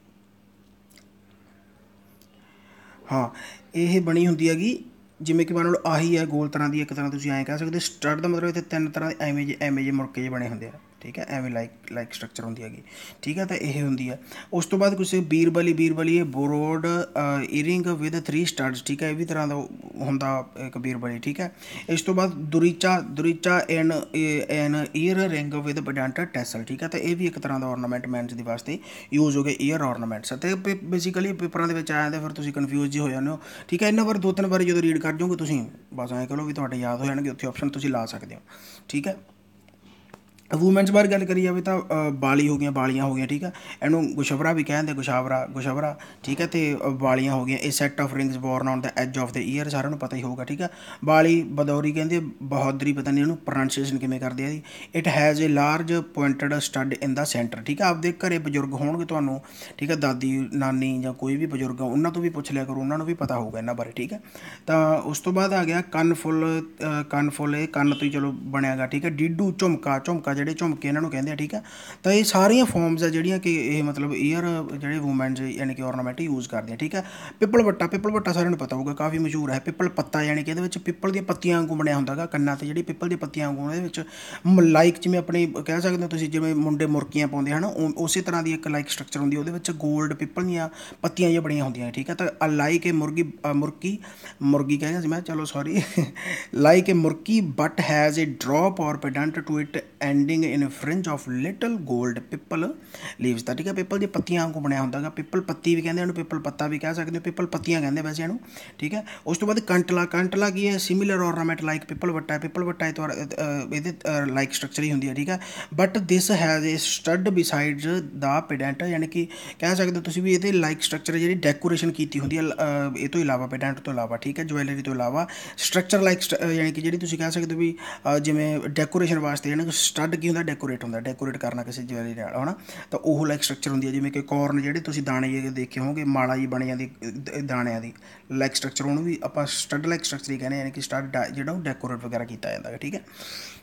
ਹਾਂ, ਇਹ ਬਣੀ ਹੁੰਦੀ ਹੈਗੀ ਜਿਵੇਂ ਕਿ ਮੰਨ ਲਓ ਆਹੀ ਹੈ ਗੋਲ ਤਰ੍ਹਾਂ ਦੀ, ਇੱਕ ਤਰ੍ਹਾਂ ਤੁਸੀਂ ਐਂ ਕਹਿ ਸਕਦੇ ਹੋ। ਸਟੱਡ ਦਾ ਮਤਲਬ ਇੱਥੇ 3 ਤਰ੍ਹਾਂ ਦੇ ਐਵੇਂ ਜਿਹੇ ਮੁੜਕੇ ਜਿਹੇ ਬਣੇ ਹੁੰਦੇ ਆ, ਠੀਕ ਹੈ। ਐਵੇਂ ਲਾਈਕ ਸਟਰਕਚਰ ਹੁੰਦੀ ਹੈਗੀ, ਠੀਕ ਹੈ। ਤਾਂ ਇਹ ਹੁੰਦੀ ਹੈ। ਉਸ ਤੋਂ ਬਾਅਦ ਕੁਛ ਬੀਰਬਲੀ। ਬੀਰਬਲੀ ਇਹ ਬੋਰੋਡ ਈਅਰਿੰਗ ਵਿਦ 3 ਸਟੱਡਸ, ਠੀਕ ਹੈ। ਇਹ ਵੀ ਤਰ੍ਹਾਂ ਦਾ ਹੁੰਦਾ ਇੱਕ ਬੀਰਬਲੀ, ਠੀਕ ਹੈ। ਇਸ ਤੋਂ ਬਾਅਦ ਦੁਰੀਚਾ। Duricha an ear ring with pendant tassel, ਠੀਕ ਹੈ। ਤਾਂ ਇਹ ਵੀ ਇੱਕ ਤਰ੍ਹਾਂ ਦਾ ਔਰਨਾਮੈਂਟ ਮੈਨਸ ਦੇ ਵਾਸਤੇ ਯੂਜ਼ ਹੋ ਗਏ, ਈਅਰ ਔਰਨਾਮੈਂਟਸ। ਅਤੇ ਬੇਸਿਕਲੀ ਪੇਪਰਾਂ ਦੇ ਵਿੱਚ ਆ ਜਾਂਦੇ, ਫਿਰ ਤੁਸੀਂ ਕਨਫਿਊਜ਼ ਜਿਹੇ ਹੋ ਜਾਂਦੇ ਹੋ, ਠੀਕ ਹੈ। ਇਹਨਾਂ ਬਾਰੇ 2-3 ਵਾਰੀ ਜਦੋਂ ਰੀਡ ਕਰ ਜਾਓਗੇ ਤੁਸੀਂ, ਬਸ ਐਂ ਕਹਿ ਲਓ ਵੀ ਤੁਹਾਡੇ ਯਾਦ ਹੋ ਜਾਣਗੇ, ਉੱਥੇ ਆਪਸ਼ਨ ਤੁਸੀਂ ਲਾ ਸਕਦੇ ਹੋ, ਠੀਕ ਹੈ। ਵੂਮੈਨਸ ਬਾਰੇ ਗੱਲ ਕਰੀ ਜਾਵੇ ਤਾਂ ਬਾਲੀ ਹੋ ਗਈਆਂ, ਬਾਲੀਆਂ ਹੋ ਗਈਆਂ, ਠੀਕ ਆ। ਇਹਨੂੰ ਗੁਸ਼ਵਰਾ ਵੀ ਕਹਿੰਦੇ, ਗੁਸ਼ਵਰਾ, ਠੀਕ ਹੈ। ਅਤੇ ਬਾਲੀਆਂ ਹੋ ਗਈਆਂ। ਇਹ set of rings worn on the edge of the ear, ਸਾਰਿਆਂ ਨੂੰ ਪਤਾ ਹੀ ਹੋਊਗਾ, ਠੀਕ ਆ। ਬਾਲੀ ਬਦੌਰੀ ਕਹਿੰਦੇ, ਬਹੌਦਰੀ, ਪਤਾ ਨਹੀਂ ਇਹਨੂੰ ਪ੍ਰੋਨਾਂਸੀਏਸ਼ਨ ਕਿਵੇਂ ਕਰਦੇ ਆ ਇਹਦੀ। It has a large pointed stud in the centre, ਠੀਕ ਆ। ਆਪਦੇ ਘਰੇ ਬਜ਼ੁਰਗ ਹੋਣਗੇ ਤੁਹਾਨੂੰ, ਠੀਕ ਆ, ਦਾਦੀ ਨਾਨੀ ਜਾਂ ਕੋਈ ਵੀ ਬਜ਼ੁਰਗ, ਉਹਨਾਂ ਤੋਂ ਵੀ ਪੁੱਛ ਲਿਆ ਕਰੋ, ਉਹਨਾਂ ਨੂੰ ਵੀ ਪਤਾ ਹੋਊਗਾ ਇਹਨਾਂ ਬਾਰੇ, ਠੀਕ ਹੈ। ਤਾਂ ਉਸ ਤੋਂ ਬਾਅਦ ਆ ਗਿਆ ਕੰਨ ਫੁੱਲ, ਇਹ ਕੰਨ ਤੋਂ ਹੀ ਚਲੋ ਬਣਿਆ ਗਾ, ਠੀਕ ਹੈ। ਡੀਡੂ, ਝੁਮਕਾ ਜਿਹੜੇ ਝੁਮਕੇ ਇਹਨਾਂ ਨੂੰ ਕਹਿੰਦੇ ਆ, ਠੀਕ ਆ। ਤਾਂ ਇਹ ਸਾਰੀਆਂ ਫੋਰਮਸ ਆ ਜਿਹੜੀਆਂ ਕਿ ਇਹ ਮਤਲਬ ਈਅਰ ਜਿਹੜੇ ਵੂਮੈਨਸ ਯਾਨੀ ਕਿ ਔਰਨਾਮੈਂਟ ਯੂਜ਼ ਕਰਦੀਆਂ, ਠੀਕ ਆ। ਪਿੱਪਲ ਵੱਟਾ ਸਾਰਿਆਂ ਨੂੰ ਪਤਾ ਹੋਊਗਾ, ਕਾਫੀ ਮਸ਼ਹੂਰ ਹੈ। ਪਿੱਪਲ ਪੱਤਾ ਯਾਨੀ ਕਿ ਇਹਦੇ ਵਿੱਚ ਪਿੱਪਲ ਦੀਆਂ ਪੱਤੀਆਂ ਵਾਂਗੂ ਬਣਿਆ ਹੁੰਦਾ ਗਾ, ਕੰਨਾਂ 'ਤੇ ਜਿਹੜੀ ਪਿੱਪਲ ਦੀਆਂ ਪੱਤੀਆਂ ਵਾਂਗੂ, ਇਹਦੇ ਵਿੱਚ ਲਾਈਕ ਜਿਵੇਂ ਆਪਣੀ ਕਹਿ ਸਕਦੇ ਹੋ ਤੁਸੀਂ, ਜਿਵੇਂ ਮੁੰਡੇ ਮੁਰਕੀਆਂ ਪਾਉਂਦੇ ਹਨ, ਉਸੇ ਤਰ੍ਹਾਂ ਦੀ ਇੱਕ ਲਾਈਕ ਸਟਰਕਚਰ ਹੁੰਦੀ, ਉਹਦੇ ਵਿੱਚ ਗੋਲਡ ਪਿੱਪਲ ਦੀਆਂ ਪੱਤੀਆਂ ਜਿਹੀਆਂ ਬਣੀਆਂ ਹੁੰਦੀਆਂ, ਠੀਕ ਆ। ਤਾਂ ਲਾਈਕ ਇਹ ਮੁਰਗੀ ਕਹਿੰਦੇ ਸੀ ਮੈਂ, ਚਲੋ ਸੌਰੀ, ਲਾਈਕ ਇਹ ਮੁਰਕੀ but has a drop or pendant to it ending in fringe of little gold peepal leaves ਦਾ, ਠੀਕ ਹੈ। ਪਿੱਪਲ ਦੀਆਂ ਪੱਤੀਆਂ ਵਾਂਗੂ ਬਣਿਆ ਹੁੰਦਾ ਗਾ। ਪਿੱਪਲ ਪੱਤੀ ਵੀ ਕਹਿੰਦੇ ਇਹਨੂੰ, ਪਿੱਪਲ ਪੱਤਾ ਵੀ ਕਹਿ ਸਕਦੇ ਹੋ, ਪਿੱਪਲ ਪੱਤੀਆਂ ਕਹਿੰਦੇ ਵੈਸੇ ਇਹਨੂੰ, ਠੀਕ ਹੈ। ਉਸ ਤੋਂ ਬਾਅਦ ਕੰਟਲਾ ਕੀ ਹੈ, ਸਿਮੀਲਰ ਔਰਨਾਮੈਂਟ ਲਾਈਕ ਪਿੱਪਲ ਵੱਟਾ ਇਹਦੇ ਲਾਈਕ ਸਟਰਕਚਰ ਹੀ ਹੁੰਦੀ ਹੈ, ਠੀਕ ਹੈ। But this has a stud besides the pendant, ਯਾਨੀ ਕਿ ਕਹਿ ਸਕਦੇ ਹੋ ਤੁਸੀਂ ਵੀ ਇਹਦੇ ਲਾਈਕ ਸਟਰਕਚਰ ਜਿਹੜੀ ਡੈਕੋਰੇਸ਼ਨ ਕੀਤੀ ਹੁੰਦੀ ਹੈ ਇਹ ਤੋਂ ਇਲਾਵਾ, ਪੈਡੈਂਟ ਤੋਂ ਇਲਾਵਾ, ਠੀਕ ਹੈ, ਜਵੈਲਰੀ ਤੋਂ ਇਲਾਵਾ ਸਟਰਕਚਰ ਲਾਈਕ ਯਾਨੀ ਕਿ ਜਿਹੜੀ ਤੁਸੀਂ ਕਹਿ ਸਕਦੇ ਹੋ ਵੀ ਜਿਵੇਂ ਡੈਕੋਰੇਸ਼ਨ ਵਾਸਤੇ ਯਾਨੀ ਕਿ ਸਟੱਡ ਕੀ ਹੁੰਦਾ, ਡੈਕੋਰੇਟ ਕਰਨਾ ਕਿਸੇ ਜਵੈਲਰੀ ਨਾਲ, ਹੈ ਨਾ। ਤਾਂ ਉਹ ਲਾਈਕ ਸਟਰਕਚਰ ਹੁੰਦੀ ਹੈ, ਜਿਵੇਂ ਕਿ ਕੋਰਨ ਜਿਹੜੇ ਤੁਸੀਂ ਦਾਣੇ ਜੇ ਦੇਖੇ ਹੋਣਗੇ, ਮਾਲਾ ਜੀ ਬਣ ਜਾਂਦੀ ਦਾਣਿਆਂ ਦੀ, ਲਾਈਕ ਸਟਰਕਚਰ ਉਹਨੂੰ ਵੀ ਆਪਾਂ ਸਟੱਡ ਲਾਈਕ ਸਟਰਕਚਰ ਹੀ ਕਹਿੰਦੇ, ਯਾਨੀ ਕਿ ਸਟੱਡ ਜਿਹੜਾ ਉਹ ਡੈਕੋਰੇਟ ਵਗੈਰਾ ਕੀਤਾ ਜਾਂਦਾ ਹੈ, ਠੀਕ ਹੈ।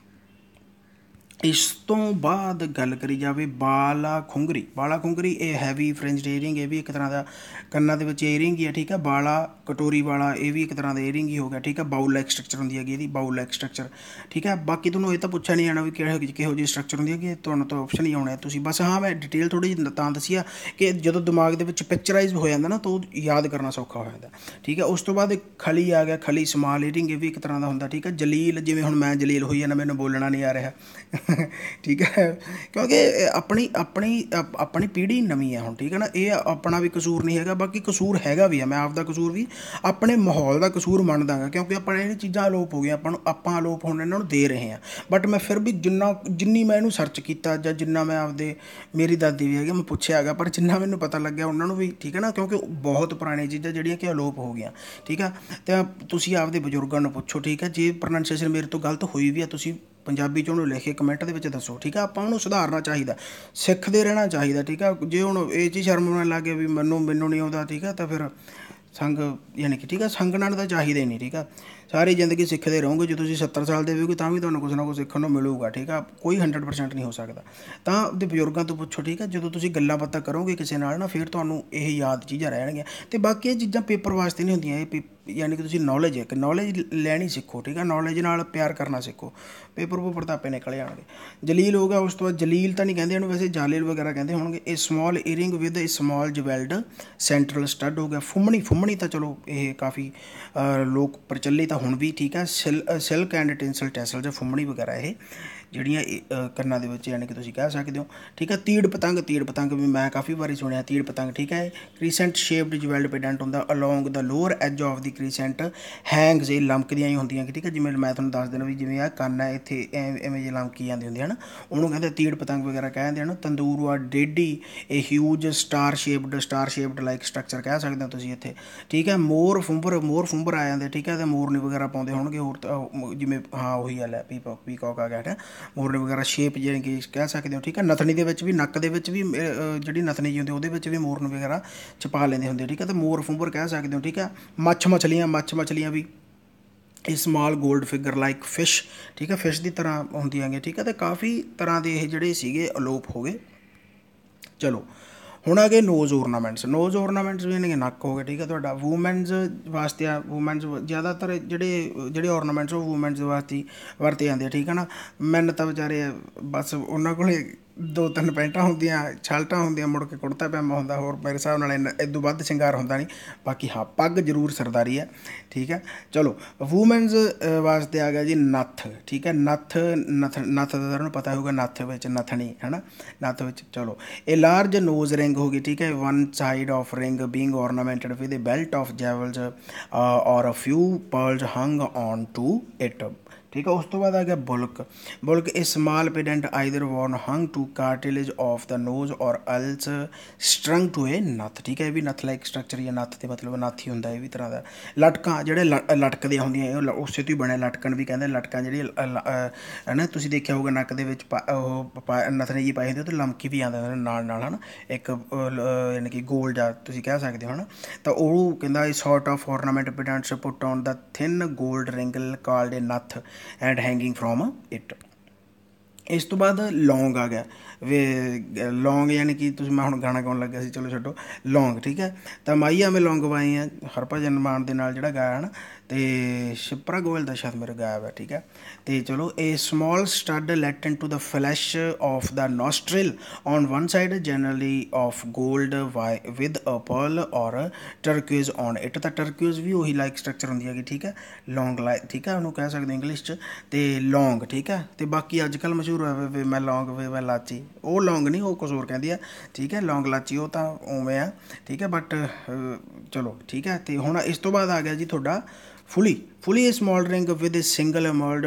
ਇਸ ਤੋਂ ਬਾਅਦ ਗੱਲ ਕਰੀ ਜਾਵੇ ਬਾਲਾ ਖੁੰਗਰੀ, ਇਹ ਹੈਵੀ ਫ੍ਰਿੰਜਡ ਏਅਰਿੰਗ, ਇਹ ਵੀ ਇੱਕ ਤਰ੍ਹਾਂ ਦਾ ਕੰਨਾਂ ਦੇ ਵਿੱਚ ਏਅਰਿੰਗ ਹੀ ਹੈ, ਠੀਕ ਹੈ। ਬਾਲਾ ਕਟੋਰੀ ਵਾਲਾ, ਇਹ ਵੀ ਇੱਕ ਤਰ੍ਹਾਂ ਦਾ ਏਅਰਿੰਗ ਹੀ ਹੋ ਗਿਆ, ਠੀਕ ਹੈ। ਬਾਊਲ ਲਾਈਕ ਸਟਰਕਚਰ ਹੁੰਦੀ ਹੈਗੀ ਇਹਦੀ, ਬਾਊਲ ਲਾਈਕ ਸਟਰਕਚਰ, ਠੀਕ ਹੈ। ਬਾਕੀ ਤੁਹਾਨੂੰ ਇਹ ਤਾਂ ਪੁੱਛਿਆ ਨਹੀਂ ਜਾਣਾ ਵੀ ਕਿਹੋ ਜਿਹੀ ਸਟਰਕਚਰ ਹੁੰਦੀ ਹੈ, ਕਿ ਤੁਹਾਨੂੰ ਤਾਂ ਆਪਸ਼ਨ ਹੀ ਆਉਣਾ ਤੁਸੀਂ ਬਸ। ਹਾਂ, ਮੈਂ ਡਿਟੇਲ ਥੋੜ੍ਹੀ ਜਿਹੀ ਤਾਂ ਦੱਸੀ ਆ ਕਿ ਜਦੋਂ ਦਿਮਾਗ ਦੇ ਵਿੱਚ ਪਿਕਚਰਾਈਜ਼ ਹੋ ਜਾਂਦਾ ਨਾ, ਤਾਂ ਉਹ ਯਾਦ ਕਰਨਾ ਸੌਖਾ ਹੋ ਜਾਂਦਾ, ਠੀਕ ਹੈ। ਉਸ ਤੋਂ ਬਾਅਦ ਖਲੀ ਆ ਗਿਆ, ਖਲੀ ਸਮਾਲ ਏਅਰਿੰਗ, ਇਹ ਵੀ ਇੱਕ ਤਰ੍ਹਾਂ ਦਾ ਹੁੰਦਾ, ਠੀਕ ਹੈ। ਜਲੀਲ, ਜਿਵੇਂ ਹੁਣ ਮੈਂ ਜਲੀਲ ਹੋਈ ਜਾਂਦਾ, ਮੈਨੂੰ ਬੋਲਣਾ ਨਹੀਂ ਆ ਰਿਹਾ ਠੀਕ ਹੈ, ਕਿਉਂਕਿ ਆਪਣੀ ਪੀੜ੍ਹੀ ਨਵੀਂ ਹੈ ਹੁਣ, ਠੀਕ ਹੈ ਨਾ। ਇਹ ਆਪਣਾ ਵੀ ਕਸੂਰ ਨਹੀਂ ਹੈਗਾ, ਬਾਕੀ ਕਸੂਰ ਹੈਗਾ ਵੀ ਆ, ਮੈਂ ਆਪਦਾ ਕਸੂਰ ਵੀ ਆਪਣੇ ਮਾਹੌਲ ਦਾ ਕਸੂਰ ਮੰਨਦਾ ਗਾ, ਕਿਉਂਕਿ ਆਪਾਂ ਇਹ ਚੀਜ਼ਾਂ ਅਲੋਪ ਹੋ ਗਈਆਂ, ਆਪਾਂ ਅਲੋਪ ਹੁਣ ਇਹਨਾਂ ਨੂੰ ਦੇ ਰਹੇ ਹਾਂ। ਬਟ ਮੈਂ ਫਿਰ ਵੀ ਜਿੰਨੀ ਮੈਂ ਇਹਨੂੰ ਸਰਚ ਕੀਤਾ, ਜਾਂ ਜਿੰਨਾ ਮੈਂ ਮੇਰੀ ਦਾਦੀ ਵੀ ਹੈਗੀ, ਮੈਂ ਪੁੱਛਿਆ ਹੈਗਾ, ਪਰ ਜਿੰਨਾ ਮੈਨੂੰ ਪਤਾ ਲੱਗਿਆ ਉਹਨਾਂ ਨੂੰ ਵੀ, ਠੀਕ ਹੈ ਨਾ, ਕਿਉਂਕਿ ਬਹੁਤ ਪੁਰਾਣੀਆਂ ਚੀਜ਼ਾਂ ਜਿਹੜੀਆਂ ਕਿ ਅਲੋਪ ਹੋ ਗਈਆਂ, ਠੀਕ ਆ। ਤਾਂ ਤੁਸੀਂ ਆਪਦੇ ਬਜ਼ੁਰਗਾਂ ਨੂੰ ਪੁੱਛੋ, ਠੀਕ ਹੈ। ਜੇ ਪ੍ਰੋਨਾਂਸੀਏਸ਼ਨ ਮੇਰੇ ਤੋਂ ਗਲਤ ਹੋਈ ਵੀ ਆ, ਤੁਸੀਂ ਪੰਜਾਬੀ 'ਚ ਉਹਨੂੰ ਲਿਖ ਕੇ ਕਮੈਂਟ ਦੇ ਵਿੱਚ ਦੱਸੋ, ਠੀਕ ਆ। ਆਪਾਂ ਉਹਨੂੰ ਸੁਧਾਰਨਾ ਚਾਹੀਦਾ, ਸਿੱਖਦੇ ਰਹਿਣਾ ਚਾਹੀਦਾ, ਠੀਕ ਆ। ਜੇ ਹੁਣ ਇਹ ਚੀਜ਼ ਸ਼ਰਮ ਆਉਣ ਲੱਗ ਗਿਆ ਵੀ ਮੈਨੂੰ ਨਹੀਂ ਆਉਂਦਾ, ਠੀਕ ਆ, ਤਾਂ ਫਿਰ ਸੰਗ ਯਾਨੀ ਕਿ, ਠੀਕ ਆ, ਸੰਗਣਾ ਤਾਂ ਚਾਹੀਦਾ ਹੀ ਨਹੀਂ, ਠੀਕ ਆ। ਸਾਰੀ ਜ਼ਿੰਦਗੀ ਸਿੱਖਦੇ ਰਹੋਗੇ, ਜੇ ਤੁਸੀਂ 70 ਸਾਲ ਦੇ ਹੋਗੇ ਤਾਂ ਵੀ ਤੁਹਾਨੂੰ ਕੁਛ ਨਾ ਕੁਛ ਸਿੱਖਣ ਨੂੰ ਮਿਲੂਗਾ, ਠੀਕ ਆ। ਕੋਈ 100% ਨਹੀਂ ਹੋ ਸਕਦਾ। ਤਾਂ ਆਪਦੇ ਬਜ਼ੁਰਗਾਂ ਤੋਂ ਪੁੱਛੋ, ਠੀਕ ਆ। ਜਦੋਂ ਤੁਸੀਂ ਗੱਲਾਂ ਬਾਤਾਂ ਕਰੋਗੇ ਕਿਸੇ ਨਾਲ ਨਾ, ਫਿਰ ਤੁਹਾਨੂੰ ਇਹ ਯਾਦ ਚੀਜ਼ਾਂ ਰਹਿਣਗੀਆਂ। ਅਤੇ ਬਾਕੀ ਇਹ ਚੀਜ਼ਾਂ ਪੇਪਰ ਵਾਸਤੇ ਨਹੀਂ ਹੁੰਦੀਆਂ, ਇਹ ਯਾਨੀ ਕਿ ਤੁਸੀਂ ਨੌਲੇਜ ਲੈਣੀ ਸਿੱਖੋ, ਠੀਕ ਆ। ਨੌਲੇਜ ਨਾਲ ਪਿਆਰ ਕਰਨਾ ਸਿੱਖੋ, ਪੇਪਰ ਤਾਂ ਆਪੇ ਨਿਕਲ ਜਾਣਗੇ। ਜਲੀਲ ਹੋ ਗਿਆ। ਉਸ ਤੋਂ ਬਾਅਦ ਜਲੀਲ ਤਾਂ ਨਹੀਂ ਕਹਿੰਦੇ ਇਹਨੂੰ, ਵੈਸੇ ਜਾਲਿਲ ਵਗੈਰਾ ਕਹਿੰਦੇ ਹੋਣਗੇ। ਇਹ small earring with a small jewelled central stud ਹੋ ਗਿਆ। ਫੁੰਮਣੀ ਤਾਂ ਚਲੋ ਇਹ ਕਾਫੀ ਲੋਕ ਪ੍ਰਚਲਿਤ ਆ ਹੁਣ ਵੀ, ਠੀਕ ਆ। ਸਿਲਕ ਐਂਡ ਟਿੰਸਲ ਟੈਸਲ ਜਾਂ ਫੁੰਮਣੀ ਵਗੈਰਾ ਇਹ ਜਿਹੜੀਆਂ ਕੰਨਾਂ ਦੇ ਵਿੱਚ, ਯਾਨੀ ਕਿ ਤੁਸੀਂ ਕਹਿ ਸਕਦੇ ਹੋ, ਠੀਕ ਹੈ। ਤੀੜ ਪਤੰਗ ਵੀ ਮੈਂ ਕਾਫੀ ਵਾਰੀ ਸੁਣਿਆ, ਤੀੜ ਪਤੰਗ, ਠੀਕ ਹੈ। ਕ੍ਰੀਸੈਂਟ ਸ਼ੇਪਡ ਜਵੈਲਡ ਪੈਡੈਂਟ ਹੁੰਦਾ along the lower edge of the crescent hangs, ਇਹ ਲਮਕਦੀਆਂ ਹੀ ਹੁੰਦੀਆਂ, ਠੀਕ ਹੈ। ਜਿਵੇਂ ਮੈਂ ਤੁਹਾਨੂੰ ਦੱਸ ਦੇਣਾ ਵੀ ਜਿਵੇਂ ਆਹ ਕੰਨ ਹੈ, ਇੱਥੇ ਐਵੇਂ ਜਿਹੇ ਲਮਕੀ ਜਾਂਦੀ ਹੁੰਦੀ ਹੈ ਨਾ, ਉਹਨੂੰ ਕਹਿੰਦੇ ਤੀੜ ਪਤੰਗ ਵਗੈਰਾ ਕਹਿੰਦੇ ਹਨ। ਤੰਦੂਰ ਆ ਡੇਡੀ, ਇਹ huge star shaped like structure ਕਹਿ ਸਕਦੇ ਹੋ ਤੁਸੀਂ ਇੱਥੇ, ਠੀਕ ਹੈ। ਮੋਰ ਫੁੰਬਰ ਆ ਜਾਂਦੇ, ਠੀਕ ਹੈ। ਅਤੇ ਮੋਰਨੀ ਵਗੈਰਾ ਪਾਉਂਦੇ ਹੋਣਗੇ, ਹੋਰ ਤਾਂ ਜਿਵੇਂ ਹਾਂ ਉਹੀ ਗੱਲ ਹੈ, ਪੀਕੌਕ ਆ ਗਿਆ, ਹੈ ਮੋਰਨੀ ਵਗੈਰਾ ਸ਼ੇਪ ਜਿਹੜੀ ਕਿ ਕਹਿ ਸਕਦੇ ਹੋ, ਠੀਕ ਹੈ। ਨਥਨੀ ਦੇ ਵਿੱਚ ਵੀ, ਨੱਕ ਦੇ ਵਿੱਚ ਵੀ ਜਿਹੜੀ ਨਥਨੀ ਜੀ ਹੁੰਦੀ ਉਹਦੇ ਵਿੱਚ ਵੀ ਮੋਰਨ ਵਗੈਰਾ ਛਪਾ ਲੈਂਦੇ ਹੁੰਦੇ, ਠੀਕ ਹੈ। ਅਤੇ ਮੋਰ ਫੁੰਬਰ ਕਹਿ ਸਕਦੇ ਹੋ, ਠੀਕ ਹੈ। ਮੱਛਲੀਆਂ ਵੀ ਇਹ small gold figure like fish, ਠੀਕ ਹੈ, ਫਿਸ਼ ਦੀ ਤਰ੍ਹਾਂ ਹੁੰਦੀਆਂ ਗੀਆਂ, ਠੀਕ ਹੈ। ਅਤੇ ਕਾਫੀ ਤਰ੍ਹਾਂ ਦੇ ਇਹ ਜਿਹੜੇ ਸੀਗੇ ਅਲੋਪ ਹੋ ਗਏ। ਚਲੋ ਹੁਣ ਆ ਗਏ ਨੋਜ਼ ਔਰਨਾਮੈਂਟਸ ਵੀ ਇਹਨਾਂ ਦੇ ਨੱਕ ਹੋ ਗਏ, ਠੀਕ ਹੈ। ਤੁਹਾਡਾ ਵੂਮੈਨਸ ਵਾਸਤੇ ਆ, ਵੂਮੈਨਸ ਜ਼ਿਆਦਾਤਰ ਜਿਹੜੇ ਔਰਨਾਮੈਂਟਸ ਉਹ ਵੂਮੈਨਸ ਵਾਸਤੇ ਵਰਤੇ ਜਾਂਦੇ ਆ, ਠੀਕ ਹੈ ਨਾ। ਮੈਨ ਤਾਂ ਵਿਚਾਰੇ ਬਸ ਉਹਨਾਂ ਕੋਲ 2-3 ਪੈਂਟਾਂ ਹੁੰਦੀਆਂ, ਸ਼ਰਟਾਂ ਹੁੰਦੀਆਂ, ਮੁੜ ਕੇ ਕੁੜਤਾ ਪਜਾਮਾ ਹੁੰਦਾ, ਹੋਰ ਮੇਰੇ ਹਿਸਾਬ ਨਾਲ ਇਦੋਂ ਵੱਧ ਸ਼ਿੰਗਾਰ ਹੁੰਦਾ ਨਹੀਂ। ਬਾਕੀ ਹਾਂ, ਪੱਗ ਜ਼ਰੂਰ ਸਰਦਾਰੀ ਹੈ, ਠੀਕ ਹੈ। ਚਲੋ ਵੂਮੈਨਸ ਵਾਸਤੇ ਆ ਗਿਆ ਜੀ ਨੱਥ, ਠੀਕ ਹੈ। ਨੱਥ ਦਾ ਤੁਹਾਨੂੰ ਪਤਾ ਹੋਊਗਾ, ਨੱਥ ਵਿੱਚ ਨੱਥਣੀ, ਹੈ ਨਾ, ਨੱਥ ਵਿੱਚ। ਚਲੋ ਇਹ ਲਾਰਜ ਨੋਜ਼ ਰਿੰਗ ਹੋ ਗਈ, ਠੀਕ ਹੈ। One side of ring being ornamented with a belt of jewels or a few pearls hung on to it, ठीक है। उस तो बाद आ गया बुल्क। बुल्क a small pendant either worn hung to cartilage of the nose or also स्ट्रंग to ए नथ। ठीक है, ये भी नथ लाइक स्ट्रक्चर या नथ ते मतलब नथ ही होंदा, ये भी तरह का। लटकां ਜਿਹੜੇ ਲਟਕਦੀਆਂ ਹੁੰਦੀਆਂ ਉਸੇ ਤੋਂ ਹੀ ਬਣਿਆ ਲਟਕਣ ਵੀ ਕਹਿੰਦੇ। ਲਟਕਾਂ ਜਿਹੜੀ ਹੈ ਨਾ, ਤੁਸੀਂ ਦੇਖਿਆ ਹੋਊਗਾ ਨੱਕ ਦੇ ਵਿੱਚ ਨਥਨੀ ਜੀ ਪਾਈ ਹੁੰਦੀ, ਉਹ ਤੋਂ ਲਮਕੀ ਵੀ ਆਉਂਦੇ ਨਾਲ ਨਾਲ ਹੈ ਨਾ, ਇੱਕ ਯਾਨੀ ਕਿ ਗੋਲ ਜਾਂ ਤੁਸੀਂ ਕਹਿ ਸਕਦੇ ਹੋ ਹੈ ਨਾ। ਤਾਂ ਉਹ ਕਹਿੰਦਾ ਇਹ sort of ornament pendants put on the thin gold ring called a nath and hanging from it. ਇਸ ਤੋਂ ਬਾਅਦ ਲੌਂਗ ਆ ਗਿਆ। ਵੇ ਲੌਂਗ ਯਾਨੀ ਕਿ ਤੁਸੀਂ, ਮੈਂ ਹੁਣ ਗਾਣਾ ਗਾਉਣ ਲੱਗਿਆ ਸੀ, ਚਲੋ ਛੱਡੋ ਲੌਂਗ। ਠੀਕ ਹੈ, ਤਾਂ ਮਾਈਆ ਮੈਂ ਲੌਂਗ ਵਾਈ ਆ, ਹਰਭਜਨ ਮਾਨ ਦੇ ਨਾਲ ਜਿਹੜਾ ਗਾਇਆ ਹੈ ਨਾ, ਅਤੇ ਸ਼ਿਪਰਾ ਗੋਇਲ ਦਾ ਸ਼ਾਇਦ ਮੇਰੇ ਗਾਇਆ ਵਾ। ਠੀਕ ਹੈ, ਅਤੇ ਚਲੋ ਇਹ small stud let in to the flesh of the nostril on one side generally of gold with a pearl or turquoise on it. ਤਾਂ ਟਰਕਿਊਜ਼ ਵੀ ਉਹੀ ਲਾਈਕ ਸਟਰਕਚਰ ਹੁੰਦੀ ਹੈਗੀ। ਠੀਕ ਹੈ, ਲੌਂਗ ਲਾਈਕ, ਠੀਕ ਹੈ, ਉਹਨੂੰ ਕਹਿ ਸਕਦੇ ਇੰਗਲਿਸ਼ 'ਚ, ਅਤੇ ਲੌਂਗ। ਠੀਕ ਹੈ, ਅਤੇ ਬਾਕੀ ਅੱਜ ਕੱਲ੍ਹ ਮਸ਼ਹੂਰ ਹੋਇਆ ਵੇ ਮੈਂ ਲੌਂਗ ਵੇ ਮੈਂ ਲਾਚੀ, ਉਹ ਲੌਂਗ ਨਹੀਂ, ਉਹ ਕੁਛ ਹੋਰ ਕਹਿੰਦੀ ਆ। ਠੀਕ ਹੈ, ਲੌਂਗ ਲਾਚੀ ਉਹ ਤਾਂ ਉਵੇਂ ਆ। ਠੀਕ ਹੈ, ਬਟ ਚਲੋ ਠੀਕ ਹੈ। ਅਤੇ ਹੁਣ ਇਸ ਤੋਂ ਬਾਅਦ ਆ ਗਿਆ ਜੀ ਤੁਹਾਡਾ ਫੁਲੀ। fully a small ring with a single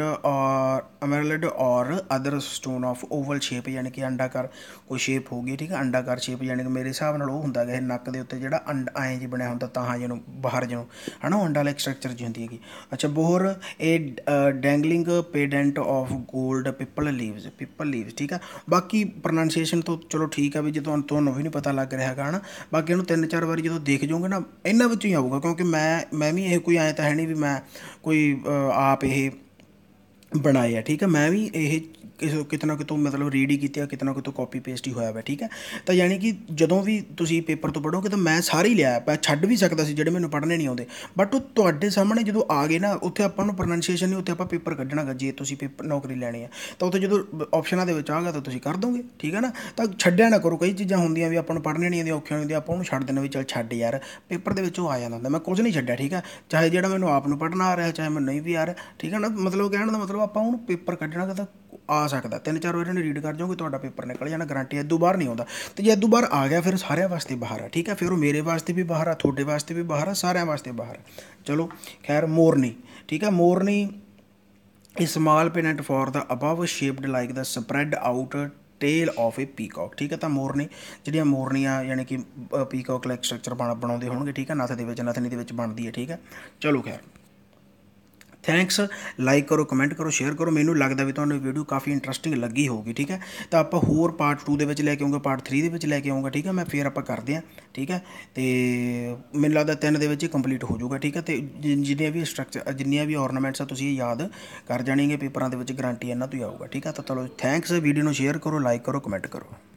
emerald or other stone of oval shape, ਯਾਨੀ ਕਿ ਅੰਡਾਕਾਰ ਕੋਈ ਸ਼ੇਪ ਹੋਊਗੀ। ਠੀਕ ਹੈ, ਅੰਡਾਕਾਰ ਸ਼ੇਪ ਯਾਨੀ ਕਿ ਮੇਰੇ ਹਿਸਾਬ ਨਾਲ ਉਹ ਹੁੰਦਾ ਗਾ ਇਹ ਨੱਕ ਦੇ ਉੱਤੇ ਜਿਹੜਾ ਐਂ ਜੀ ਬਣਿਆ ਹੁੰਦਾ, ਤਾਂ ਜਿਹਨੂੰ ਬਾਹਰ ਜਿਹਨੂੰ ਹੈ ਨਾ, ਉਹ ਅੰਡਾ ਲਾਈਕ ਸਟਰਕਚਰ ਜੀ ਹੁੰਦੀ ਹੈਗੀ। ਅੱਛਾ, ਬੋਹਰ ਇਹ dangling pendant of gold peepal leaves. ਠੀਕ ਆ, ਬਾਕੀ ਪ੍ਰੋਨਾਂਸੀਏਸ਼ਨ ਤੋਂ ਚਲੋ ਠੀਕ ਆ ਵੀ, ਜੇ ਤੁਹਾਨੂੰ ਵੀ ਨਹੀਂ ਪਤਾ ਲੱਗ ਰਿਹਾ ਹੈਗਾ ਹੈ ਨਾ, ਬਾਕੀ ਇਹਨੂੰ 3-4 ਵਾਰੀ ਜਦੋਂ ਦੇਖ ਜਾਓਗੇ ਨਾ, ਇਹਨਾਂ ਵਿੱਚੋਂ ਹੀ ਆਊਗਾ। ਕਿਉਂਕਿ ਮੈਂ ਵੀ ਇਹ ਕੋਈ ਐਂ ਤਾਂ ਹੈ ਨਹੀਂ ਵੀ ਮੈਂ ਕੋਈ ਆਪ ਇਹ ਬਣਾਏ ਆ। ਠੀਕ ਹੈ, ਮੈਂ ਵੀ ਇਹ ਕਿਤੇ ਨਾ ਕਿਤੋਂ ਮਤਲਬ ਰੀਡ ਹੀ ਕੀਤੇ ਆ, ਕਿਤੇ ਨਾ ਕਿਤੋਂ ਕਾਪੀ ਪੇਸਟ ਹੀ ਹੋਇਆ ਵਾ। ਠੀਕ ਹੈ, ਤਾਂ ਯਾਨੀ ਕਿ ਜਦੋਂ ਵੀ ਤੁਸੀਂ ਪੇਪਰ ਤੋਂ ਪੜ੍ਹੋਗੇ ਤਾਂ ਮੈਂ ਸਾਰੇ ਹੀ ਲਿਆ, ਮੈਂ ਛੱਡ ਵੀ ਸਕਦਾ ਸੀ ਜਿਹੜੇ ਮੈਨੂੰ ਪੜ੍ਹਨੇ ਨਹੀਂ ਆਉਂਦੇ, ਬਟ ਉਹ ਤੁਹਾਡੇ ਸਾਹਮਣੇ ਜਦੋਂ ਆ ਗਏ ਨਾ, ਉੱਥੇ ਆਪਾਂ ਨੂੰ ਪ੍ਰੋਨਾਂਸੀਏਸ਼ਨ ਨਹੀਂ, ਉੱਥੇ ਆਪਾਂ ਪੇਪਰ ਕੱਢਣਾ ਗਾ। ਜੇ ਤੁਸੀਂ ਨੌਕਰੀ ਲੈਣੀ ਆ ਤਾਂ ਉੱਥੇ ਜਦੋਂ ਆਪਸ਼ਨਾਂ ਦੇ ਵਿੱਚ ਆ ਗਿਆ ਤਾਂ ਤੁਸੀਂ ਕਰ ਦੋਗੇ। ਠੀਕ ਹੈ ਨਾ, ਤਾਂ ਛੱਡਿਆ ਨਾ ਕਰੋ। ਕਈ ਚੀਜ਼ਾਂ ਹੁੰਦੀਆਂ ਵੀ ਆਪਾਂ ਨੂੰ ਪੜ੍ਹਨੀਆਂ ਨਹੀਂ ਆਉਂਦੀਆਂ, ਔਖੀਆਂ ਹੁੰਦੀਆਂ, ਆਪਾਂ ਉਹਨੂੰ ਛੱਡ ਦੇਣਾ ਵੀ ਚੱਲ ਛੱਡ ਯਾਰ, ਪੇਪਰ ਦੇ ਵਿੱਚ ਉਹ ਆ ਜਾਂਦਾ ਹੁੰਦਾ। ਮੈਂ ਕੁਝ ਨਹੀਂ ਛੱਡਿਆ। ਠੀਕ ਹੈ, ਚਾਹੇ ਜਿਹੜਾ ਮੈਨੂੰ ਆਪ ਨੂੰ ਪੜ੍ਹਨਾ ਆ ਰਿਹਾ, ਚਾਹੇ ਮੈਨੂੰ ਨਹੀਂ ਵੀ ਆ ਰਿਹਾ। ਠੀਕ ਹੈ ਨਾ, ਮਤਲਬ ਕਹਿਣ ਦਾ ਮਤਲਬ ਆਪਾਂ ਉਹਨੂੰ ਪੇਪਰ ਕੱਢਣਾ ਤਾਂ ਆ ਸਕਦਾ। 3-4 ਵਾਰ ਇਹਨੂੰ ਰੀਡ ਕਰ ਜਾਓਗੇ, ਤੁਹਾਡਾ ਪੇਪਰ ਨਿਕਲ ਜਾਣਾ, ਗਰੰਟੀ। ਇੱਦੋਂ ਬਾਹਰ ਨਹੀਂ ਆਉਂਦਾ, ਅਤੇ ਜੇ ਇੱਦੋਂ ਬਾਹਰ ਆ ਗਿਆ ਫਿਰ ਸਾਰਿਆਂ ਵਾਸਤੇ ਬਾਹਰ ਆ। ਠੀਕ ਹੈ, ਫਿਰ ਉਹ ਮੇਰੇ ਵਾਸਤੇ ਵੀ ਬਾਹਰ ਆ, ਤੁਹਾਡੇ ਵਾਸਤੇ ਵੀ ਬਾਹਰ ਆ, ਸਾਰਿਆਂ ਵਾਸਤੇ ਬਾਹਰ ਆ। ਚਲੋ ਖੈਰ, ਮੋਰਨੀ। ਠੀਕ ਹੈ, ਮੋਰਨੀ ਇਹ small pendant for the above shaped like the spread out tail of a peacock. ਠੀਕ ਹੈ, ਤਾਂ ਮੋਰਨੀ ਜਿਹੜੀਆਂ ਮੋਰਨੀਆਂ ਯਾਨੀ ਕਿ ਪੀਕੌਕ ਲਾਈਕ ਸਟਰਕਚਰ ਬਣਾਉਂਦੇ ਹੋਣਗੇ। ਠੀਕ ਹੈ, ਨੱਥ ਦੇ ਵਿੱਚ, ਨਥਨੀ ਦੇ ਵਿੱਚ ਬਣਦੀ ਹੈ। ਠੀਕ ਹੈ, ਚਲੋ ਖੈਰ, ਥੈਂਕਸ। ਲਾਈਕ ਕਰੋ, ਕਮੈਂਟ ਕਰੋ, ਸ਼ੇਅਰ ਕਰੋ। ਮੈਨੂੰ ਲੱਗਦਾ ਵੀ ਤੁਹਾਨੂੰ ਵੀਡੀਓ ਕਾਫੀ ਇੰਟਰਸਟਿੰਗ ਲੱਗੀ ਹੋਊਗੀ। ਠੀਕ ਹੈ, ਤਾਂ ਆਪਾਂ ਹੋਰ ਪਾਰਟ 2 ਦੇ ਵਿੱਚ ਲੈ ਕੇ ਆਉਂਗੇ, ਪਾਰਟ 3 ਦੇ ਵਿੱਚ ਲੈ ਕੇ ਆਉਂਗਾ। ਠੀਕ ਹੈ, ਮੈਂ ਫਿਰ ਆਪਾਂ ਕਰਦੇ ਹਾਂ। ਠੀਕ ਹੈ, ਅਤੇ ਮੈਨੂੰ ਲੱਗਦਾ 3 ਦੇ ਵਿੱਚ ਹੀ ਕੰਪਲੀਟ ਹੋ ਜਾਊਗਾ। ਠੀਕ ਹੈ, ਅਤੇ ਜਿੰਨੀਆਂ ਵੀ ਸਟਰਕਚਰ, ਜਿੰਨੀਆਂ ਵੀ ਔਰਨਾਮੈਂਟਸ ਆ, ਤੁਸੀਂ ਯਾਦ ਕਰ ਜਾਣੀਗੇ, ਪੇਪਰਾਂ ਦੇ ਵਿੱਚ ਗਰੰਟੀ ਇਹਨਾਂ ਤੋਂ ਹੀ ਆਊਗਾ। ਠੀਕ ਹੈ, ਤਾਂ ਚਲੋ ਥੈਂਕਸ। ਵੀਡੀਓ ਨੂੰ ਸ਼ੇਅਰ ਕਰੋ, ਲਾਈਕ ਕਰੋ, ਕਮੈਂਟ ਕਰੋ।